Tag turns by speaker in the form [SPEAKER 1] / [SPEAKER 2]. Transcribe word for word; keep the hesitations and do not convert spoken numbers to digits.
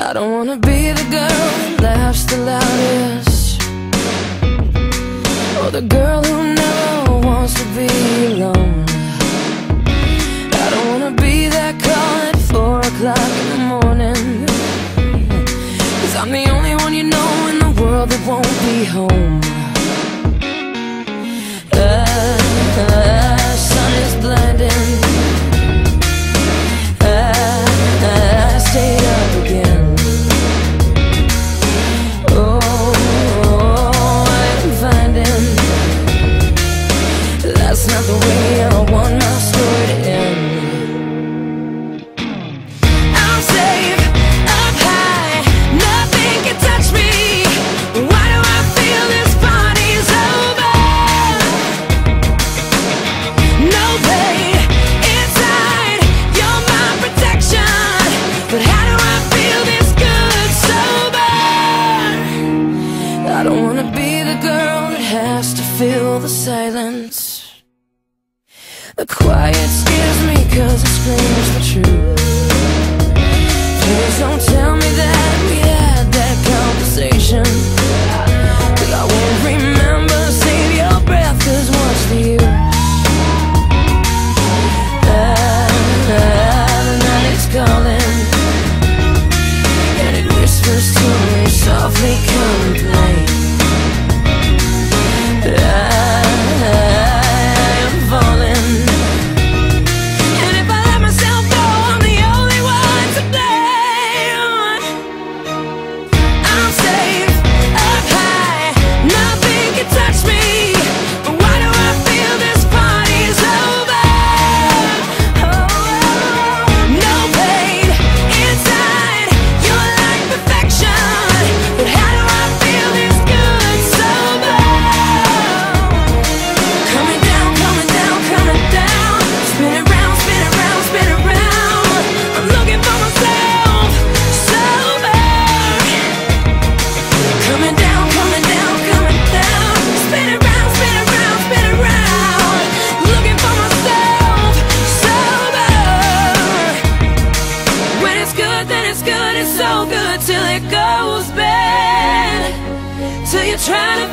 [SPEAKER 1] I don't wanna be the girl that laughs the loudest, or the girl who never wants to be alone. I don't wanna be that call at four o'clock in the morning, 'cause I'm the only one you know in the world that won't be home. The sun is blinding, I stayed up again. That's not the way I want my story to end. I'm safe up high, nothing can touch me. Why do I feel this party's over? No pain inside, you're my protection. But how do I feel this good sober? I don't wanna be the girl that has to fill the silence. The quiet scares me 'cause it screams the truth. Please don't tell me that we had that conversation, 'cause I won't remember. Save your breath, 'cause what's the use? Ah, ah, the night is calling, and it whispers to me softly, come and play. Till it goes bad, till you're trying to